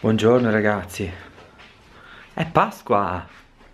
Buongiorno ragazzi, è Pasqua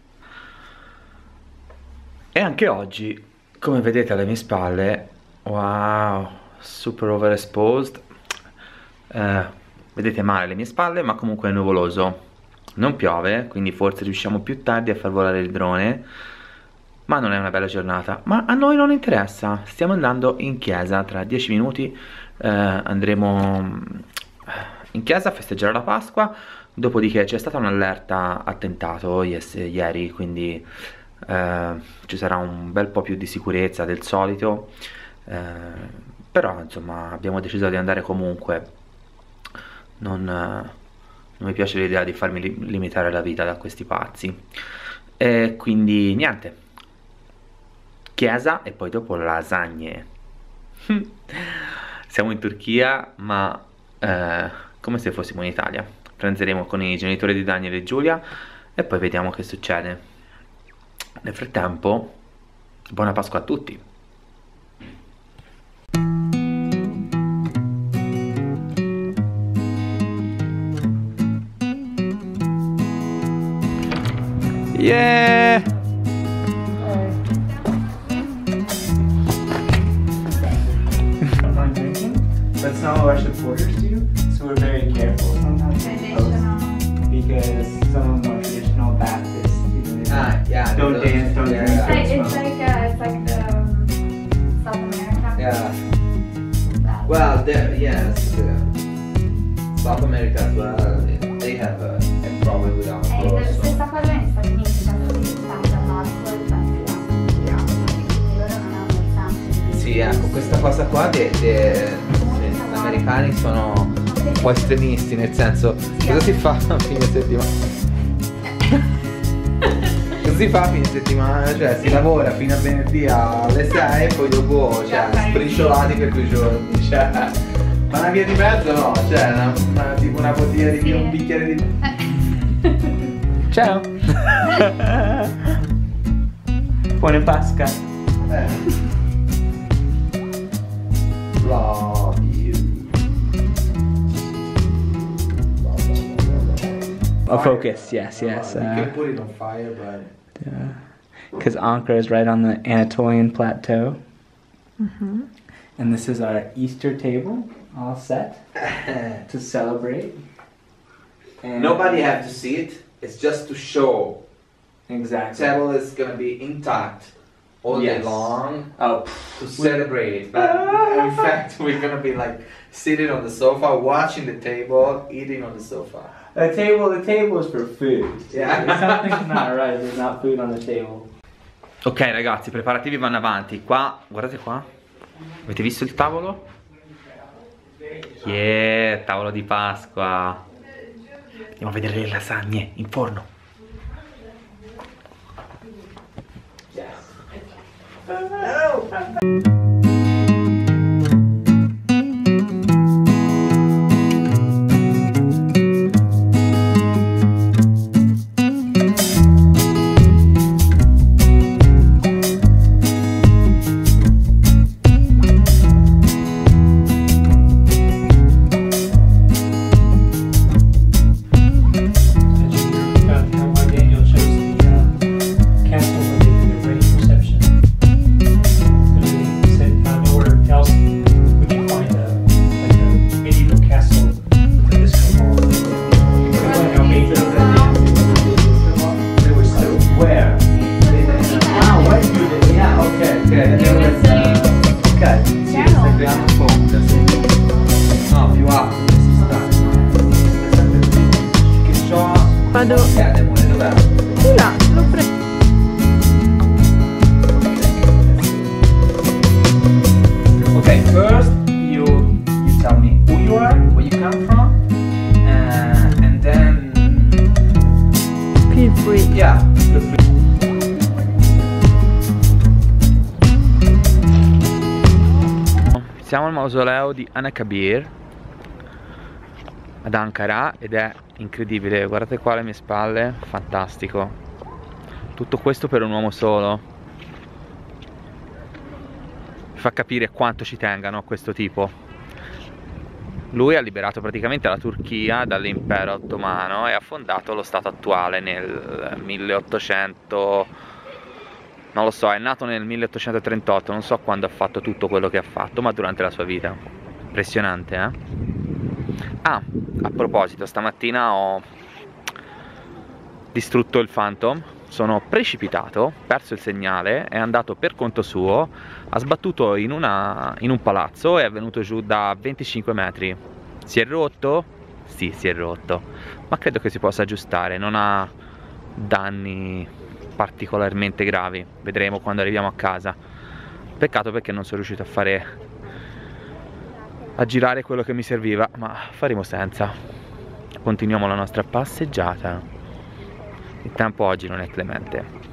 e anche oggi, come vedete alle mie spalle, wow, super overexposed, vedete male le mie spalle, ma comunque è nuvoloso, non piove, quindi forse riusciamo più tardi a far volare il drone, ma non è una bella giornata. Ma a noi non interessa, stiamo andando in chiesa, tra 10 minuti andremo in chiesa a festeggiare la Pasqua. Dopodiché c'è stata un'allerta attentato ieri, quindi ci sarà un bel po' più di sicurezza del solito, però insomma abbiamo deciso di andare comunque. Non mi piace l'idea di farmi limitare la vita da questi pazzi, e quindi niente, chiesa e poi dopo lasagne. Siamo in Turchia, ma come se fossimo in Italia. Pranzeremo con i genitori di Daniel e Giulia e poi vediamo che succede. Nel frattempo, buona Pasqua a tutti. Yeah! But some of our supporters do, so we're very careful sometimes because some of the more traditional Baptists, yeah, don't dance, don't drink. It's like the South America. Yeah. Well, yes, South America as well. They have a problem with alcohol. La stessa cosa negli Stati Uniti, quando si parla dall'alcol, infatti loro non hanno il sangue. Sì, ecco, questa cosa qua gli americani sono un po' estremisti, nel senso, cosa si fa a fine settimana? Cosa si fa a fine settimana? Cioè si lavora fino a venerdì alle 6 e poi dopo, cioè, sprisciolati per 2 giorni, cioè, ma una via di mezzo no, cioè tipo una bottiglia di vino, un bicchiere di... Ciao! Buona Pasqua! Love you. Oh, focus, yes. You can put it on fire, but... Because Ankara is right on the Anatolian plateau. And this is our Easter table, all set to celebrate. And Nobody have to see it. It's just to show. Exactly. Table is gonna be intact all day Yes. long Oh, to celebrate. But in fact, we're gonna be like sitting on the sofa, watching the table, eating on the sofa. the table is for food. Yeah. If something's not right, there's not food on the table. Ok ragazzi, i preparativi vanno avanti. Qua, guardate qua. Avete visto il tavolo? Yeah, tavolo di Pasqua. Andiamo a vedere le lasagne in forno. Daniel chose the castle where they did the wedding reception. He said, nowhere else would you find a medieval castle with a disco ball. How major that is. It was so where? Ah, where you did? Yeah, okay. It was, okay. Sì, seguiamo un po'. No, più alto si sta. Che so. Vado Demone, dov'è? là, l'ho preso. Okay, first you tell me who you are, where you come from, and then Feel free. yeah, feel free. Siamo al mausoleo di Anakabir ad Ankara ed è incredibile. Guardate qua alle mie spalle, fantastico. Tutto questo per un uomo solo. Mi fa capire quanto ci tengano a questo tipo. Lui ha liberato praticamente la Turchia dall'impero ottomano e ha fondato lo stato attuale nel 1800, non lo so, è nato nel 1838, non so quando ha fatto tutto quello che ha fatto, ma durante la sua vita. Impressionante, eh? Ah, a proposito, stamattina ho distrutto il Phantom, sono precipitato, perso il segnale, è andato per conto suo, ha sbattuto in un palazzo e è venuto giù da 25 metri. Si è rotto? Sì, si è rotto, ma credo che si possa aggiustare, non ha danni particolarmente gravi, vedremo quando arriviamo a casa. Peccato perché non sono riuscito a girare quello che mi serviva, ma faremo senza. Continuiamo la nostra passeggiata. Il tempo oggi non è clemente.